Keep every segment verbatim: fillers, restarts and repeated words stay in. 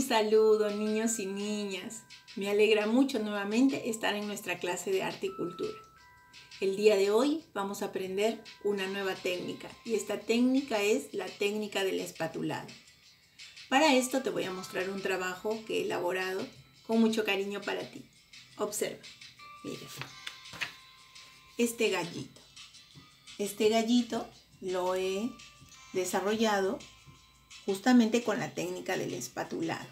Saludos niños y niñas, me alegra mucho nuevamente estar en nuestra clase de arte y cultura. El día de hoy vamos a aprender una nueva técnica y esta técnica es la técnica del espatulado. Para esto te voy a mostrar un trabajo que he elaborado con mucho cariño para ti. Observa, mira, este gallito. Este gallito lo he desarrollado justamente con la técnica del espatulado.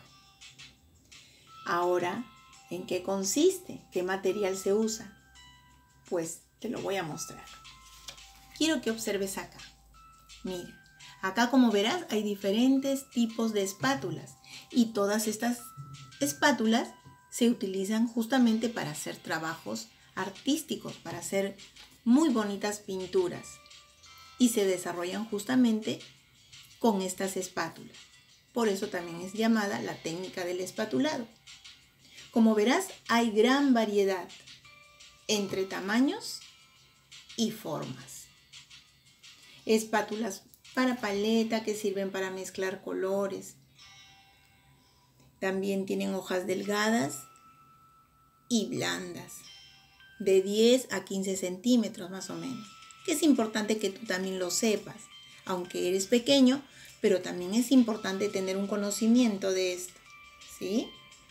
Ahora, ¿en qué consiste? ¿Qué material se usa? Pues te lo voy a mostrar. Quiero que observes acá. Mira, acá como verás hay diferentes tipos de espátulas y todas estas espátulas se utilizan justamente para hacer trabajos artísticos, para hacer muy bonitas pinturas y se desarrollan justamente con estas espátulas. Por eso también es llamada la técnica del espatulado. Como verás, hay gran variedad entre tamaños y formas. Espátulas para paleta que sirven para mezclar colores. También tienen hojas delgadas y blandas, de diez a quince centímetros más o menos. Que es importante que tú también lo sepas, aunque eres pequeño, pero también es importante tener un conocimiento de esto, ¿sí?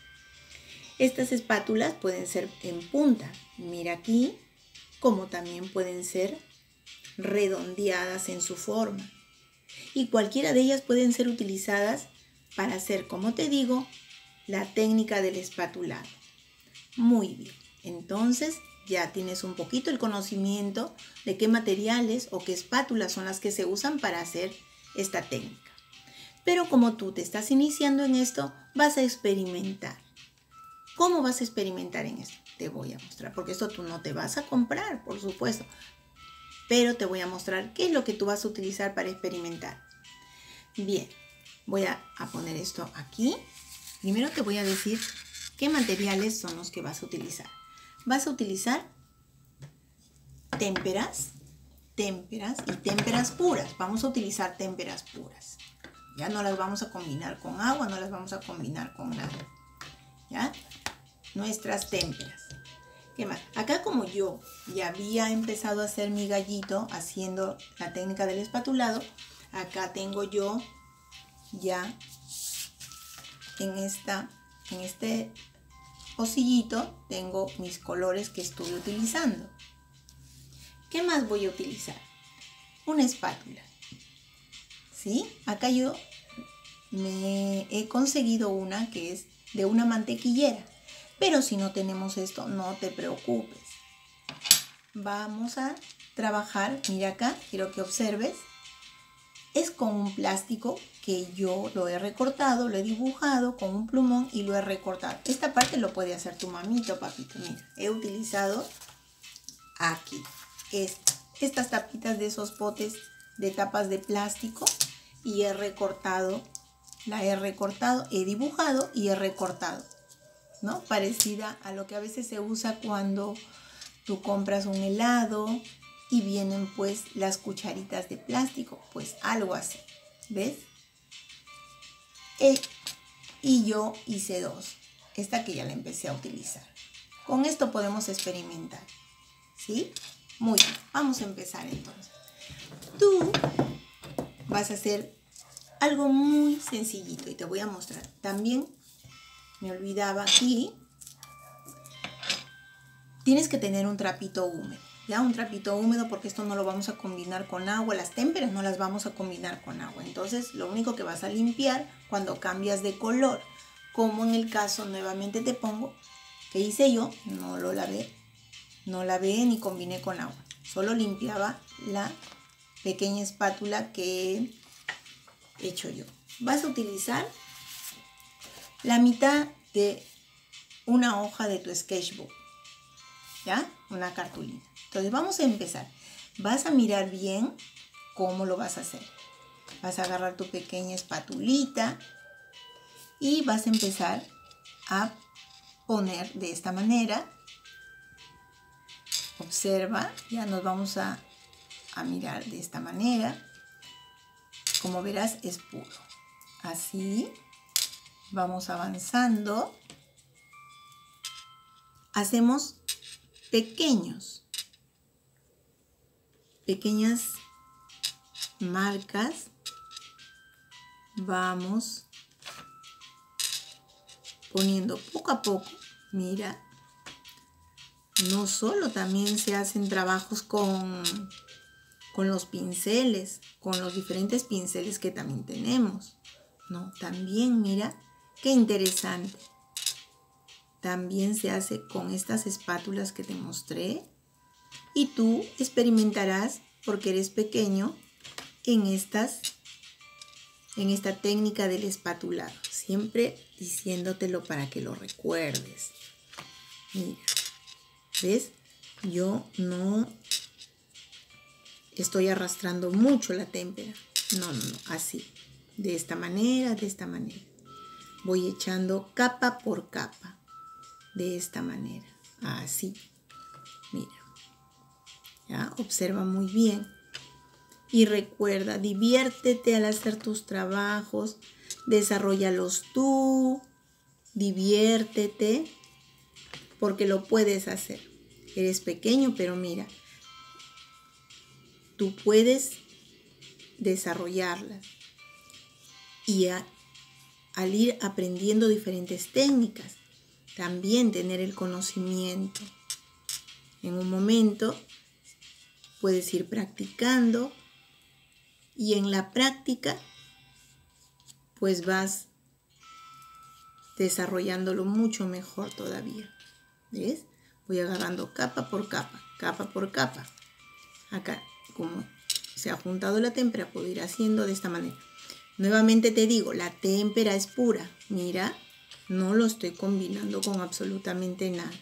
Estas espátulas pueden ser en punta, mira aquí, como también pueden ser redondeadas en su forma. Y cualquiera de ellas pueden ser utilizadas para hacer, como te digo, la técnica del espatulado. Muy bien, entonces ya tienes un poquito el conocimiento de qué materiales o qué espátulas son las que se usan para hacer esta técnica. Pero como tú te estás iniciando en esto, vas a experimentar. ¿Cómo vas a experimentar en esto? Te voy a mostrar, porque esto tú no te vas a comprar, por supuesto. Pero te voy a mostrar qué es lo que tú vas a utilizar para experimentar. Bien, voy a, a poner esto aquí. Primero te voy a decir qué materiales son los que vas a utilizar. Vas a utilizar témperas, témperas y témperas puras. Vamos a utilizar témperas puras. Ya no las vamos a combinar con agua, no las vamos a combinar con nada. ¿Ya? Nuestras témperas. ¿Qué más? Acá como yo ya había empezado a hacer mi gallito haciendo la técnica del espatulado, acá tengo yo ya en, esta, en este pocillito tengo mis colores que estuve utilizando. ¿Qué más voy a utilizar? Una espátula. ¿Sí? Acá yo me he conseguido una que es de una mantequillera. Pero si no tenemos esto, no te preocupes. Vamos a trabajar, mira acá, quiero que observes. Es con un plástico que yo lo he recortado, lo he dibujado con un plumón y lo he recortado. Esta parte lo puede hacer tu mamito, papito. Mira, he utilizado aquí esta, estas tapitas de esos potes de tapas de plástico y he recortado, la he recortado, he dibujado y he recortado, ¿no? Parecida a lo que a veces se usa cuando tú compras un helado y vienen pues las cucharitas de plástico, pues algo así, ¿ves? E, y yo hice dos, esta que ya la empecé a utilizar. Con esto podemos experimentar, ¿sí? Muy bien, vamos a empezar entonces. Tú vas a hacer algo muy sencillito y te voy a mostrar. También me olvidaba aquí, tienes que tener un trapito húmedo, ya un trapito húmedo porque esto no lo vamos a combinar con agua, las témperas no las vamos a combinar con agua. Entonces lo único que vas a limpiar cuando cambias de color, como en el caso, nuevamente te pongo, que hice yo, no lo lavé, no lavé ni combiné con agua, solo limpiaba la pequeña espátula que he hecho yo. Vas a utilizar la mitad de una hoja de tu sketchbook, ¿ya? Una cartulina. Entonces vamos a empezar. Vas a mirar bien cómo lo vas a hacer. Vas a agarrar tu pequeña espatulita y vas a empezar a poner de esta manera. Observa, ya nos vamos a, a mirar de esta manera. Como verás es puro. Así. Vamos avanzando. Hacemos pequeños, pequeñas marcas. Vamos poniendo poco a poco. Mira, no solo también se hacen trabajos con, con los pinceles, con los diferentes pinceles que también tenemos. No, también mira, qué interesante. También se hace con estas espátulas que te mostré. Y tú experimentarás, porque eres pequeño, en, estas, en esta técnica del espatulado. Siempre diciéndotelo para que lo recuerdes. Mira, ¿ves? Yo no estoy arrastrando mucho la témpera. No, no, no, así. De esta manera, de esta manera. Voy echando capa por capa. De esta manera. Así. Mira. ¿Ya? Observa muy bien. Y recuerda, diviértete al hacer tus trabajos. Desarróllalos tú. Diviértete. Porque lo puedes hacer. Eres pequeño, pero mira. Tú puedes desarrollarlas. Y a, al ir aprendiendo diferentes técnicas, también tener el conocimiento. En un momento puedes ir practicando y en la práctica pues vas desarrollándolo mucho mejor todavía. ¿Ves? Voy agarrando capa por capa, capa por capa. Acá, como se ha juntado la témpera, puedo ir haciendo de esta manera. Nuevamente te digo, la témpera es pura. Mira, no lo estoy combinando con absolutamente nada.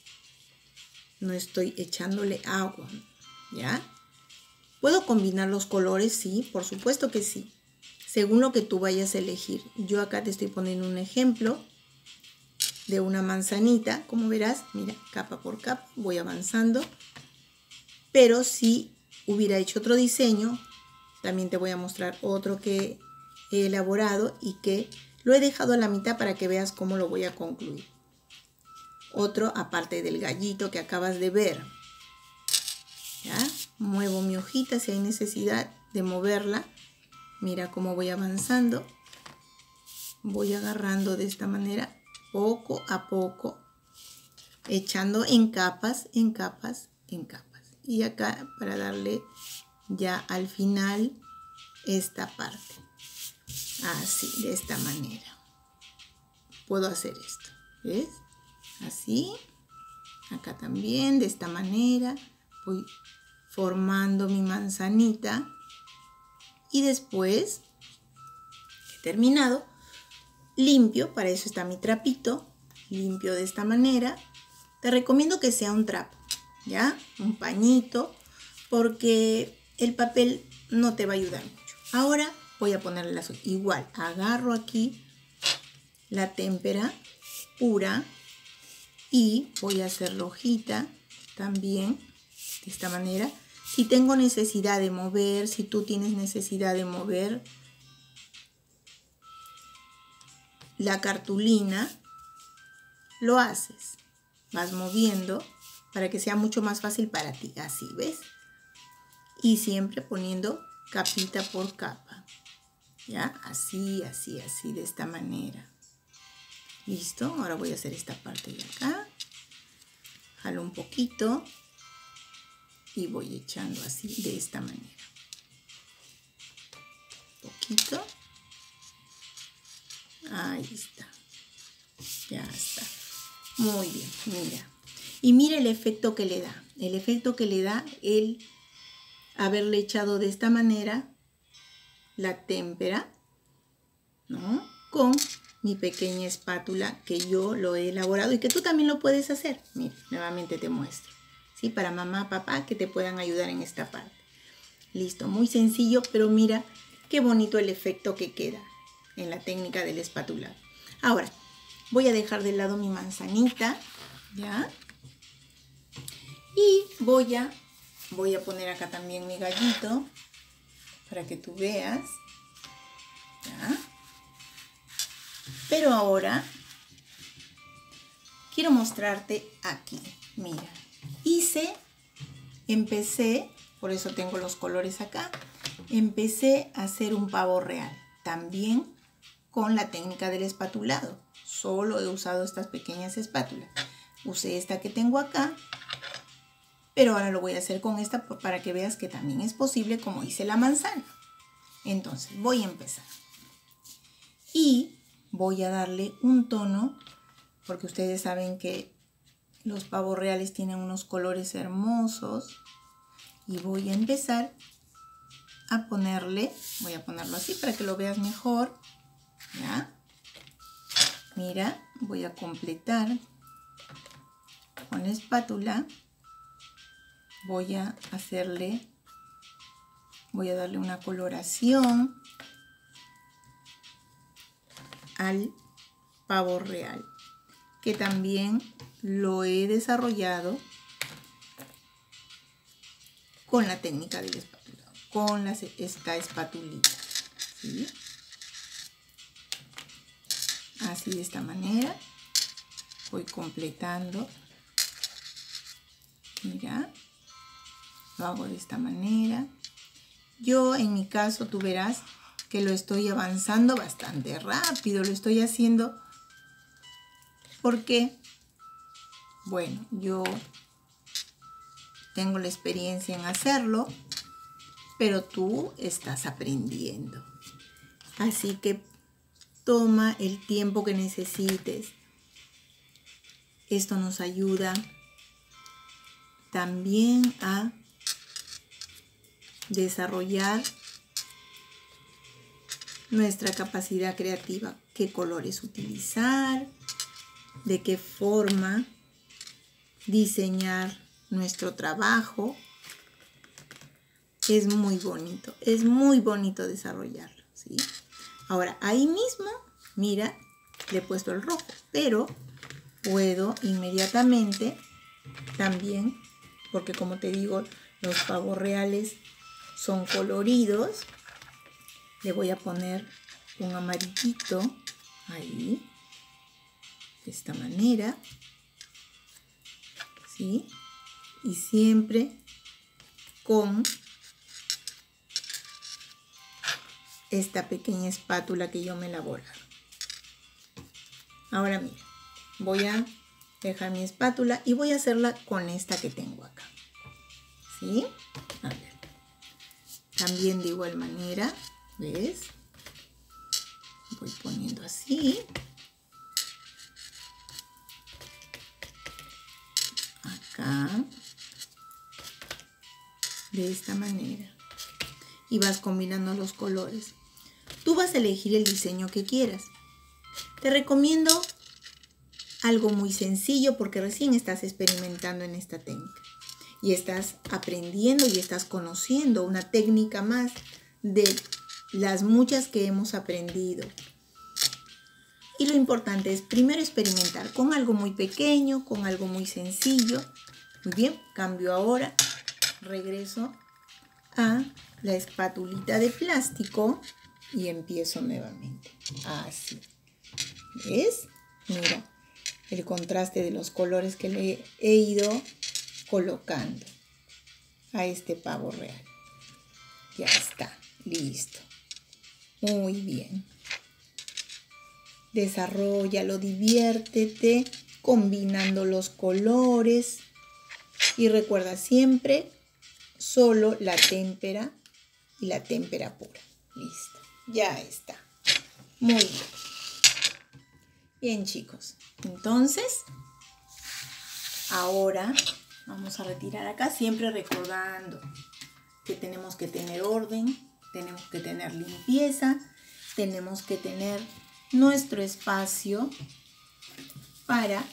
No estoy echándole agua, ¿ya? ¿Puedo combinar los colores? Sí, por supuesto que sí. Según lo que tú vayas a elegir. Yo acá te estoy poniendo un ejemplo de una manzanita. Como verás, mira, capa por capa, voy avanzando. Pero si hubiera hecho otro diseño, también te voy a mostrar otro que he elaborado y que lo he dejado a la mitad para que veas cómo lo voy a concluir. Otro aparte del gallito que acabas de ver. ¿Ya? Muevo mi hojita si hay necesidad de moverla. Mira cómo voy avanzando. Voy agarrando de esta manera poco a poco. Echando en capas, en capas, en capas. Y acá para darle ya al final esta parte. Así, de esta manera. Puedo hacer esto. ¿Ves? Así. Acá también, de esta manera. Voy formando mi manzanita. Y después, he terminado, limpio. Para eso está mi trapito. Limpio de esta manera. Te recomiendo que sea un trapo, ¿ya? Un pañito. Porque el papel no te va a ayudar mucho. Ahora voy a ponerle las igual. Agarro aquí la témpera pura y voy a hacer la hojita también de esta manera. Si tengo necesidad de mover, si tú tienes necesidad de mover la cartulina, lo haces. Vas moviendo para que sea mucho más fácil para ti. Así, ¿ves? Y siempre poniendo capita por capa. ¿Ya? Así, así, así, de esta manera. ¿Listo? Ahora voy a hacer esta parte de acá. Jalo un poquito. Y voy echando así, de esta manera. Poquito. Ahí está. Ya está. Muy bien, mira. Y mira el efecto que le da. El efecto que le da el haberle echado de esta manera la témpera, ¿no? Con mi pequeña espátula que yo lo he elaborado y que tú también lo puedes hacer. Mira, nuevamente te muestro. ¿Sí? Para mamá, papá, que te puedan ayudar en esta parte. Listo, muy sencillo, pero mira qué bonito el efecto que queda en la técnica del espatulado. Ahora, voy a dejar de lado mi manzanita, ¿ya? Y voy a, voy a poner acá también mi gallito para que tú veas, ¿ya? Pero ahora quiero mostrarte aquí. Mira, hice, empecé, por eso tengo los colores acá, empecé a hacer un pavo real. También con la técnica del espatulado. Solo he usado estas pequeñas espátulas. Usé esta que tengo acá, pero ahora lo voy a hacer con esta para que veas que también es posible, como hice la manzana. Entonces voy a empezar. Y voy a darle un tono, porque ustedes saben que los pavos reales tienen unos colores hermosos. Y voy a empezar a ponerle, voy a ponerlo así para que lo veas mejor. ¿Ya? Mira, voy a completar con la espátula. Voy a hacerle, voy a darle una coloración al pavo real, que también lo he desarrollado con la técnica del espátula, con las, esta espatulita, ¿sí? Así, de esta manera voy completando. Mira, lo hago de esta manera. Yo, en mi caso, tú verás que lo estoy avanzando bastante rápido, lo estoy haciendo porque, bueno, yo tengo la experiencia en hacerlo, pero tú estás aprendiendo. Así que toma el tiempo que necesites. Esto nos ayuda también a desarrollar nuestra capacidad creativa. Qué colores utilizar, de qué forma diseñar nuestro trabajo. Es muy bonito, es muy bonito desarrollarlo, ¿sí? Ahora, ahí mismo, mira, le he puesto el rojo, pero puedo inmediatamente también, porque como te digo, los pavos reales son coloridos, le voy a poner un amarillito ahí, de esta manera, ¿sí? Y siempre con esta pequeña espátula que yo me he elaborado. Ahora mira, voy a dejar mi espátula y voy a hacerla con esta que tengo acá, ¿sí? A ver. También de igual manera, ¿ves? Voy poniendo así. Acá. De esta manera. Y vas combinando los colores. Tú vas a elegir el diseño que quieras. Te recomiendo algo muy sencillo porque recién estás experimentando en esta técnica. Y estás aprendiendo y estás conociendo una técnica más de las muchas que hemos aprendido. Y lo importante es primero experimentar con algo muy pequeño, con algo muy sencillo. Muy bien, cambio ahora. Regreso a la espátulita de plástico y empiezo nuevamente. Así. ¿Ves? Mira el contraste de los colores que le he ido colocando a este pavo real. Ya está, listo. Muy bien. Desarróllalo, diviértete combinando los colores y recuerda siempre solo la témpera y la témpera pura. Listo, ya está. Muy bien. Bien, chicos, entonces ahora vamos a retirar acá, siempre recordando que tenemos que tener orden, tenemos que tener limpieza, tenemos que tener nuestro espacio para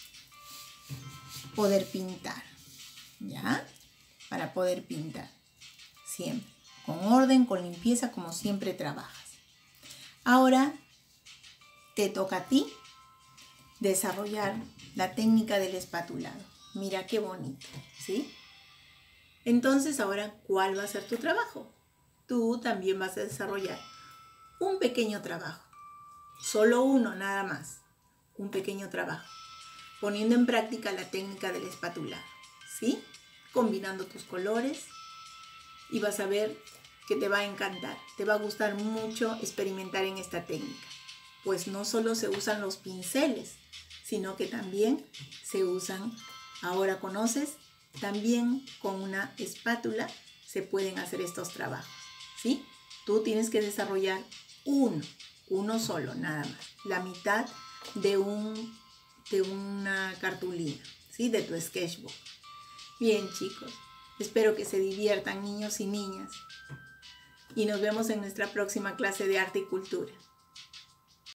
poder pintar, ¿ya? Para poder pintar, siempre, con orden, con limpieza, como siempre trabajas. Ahora te toca a ti desarrollar la técnica del espatulado. Mira qué bonito, ¿sí? Entonces ahora, ¿cuál va a ser tu trabajo? Tú también vas a desarrollar un pequeño trabajo. Solo uno nada más. Un pequeño trabajo. Poniendo en práctica la técnica del espatulado. ¿Sí? Combinando tus colores. Y vas a ver que te va a encantar. Te va a gustar mucho experimentar en esta técnica. Pues no solo se usan los pinceles, sino que también se usan, ahora conoces, también con una espátula se pueden hacer estos trabajos. ¿Sí? Tú tienes que desarrollar uno, uno solo, nada más. La mitad de, un, de una cartulina, ¿sí? De tu sketchbook. Bien, chicos, espero que se diviertan niños y niñas. Y nos vemos en nuestra próxima clase de arte y cultura.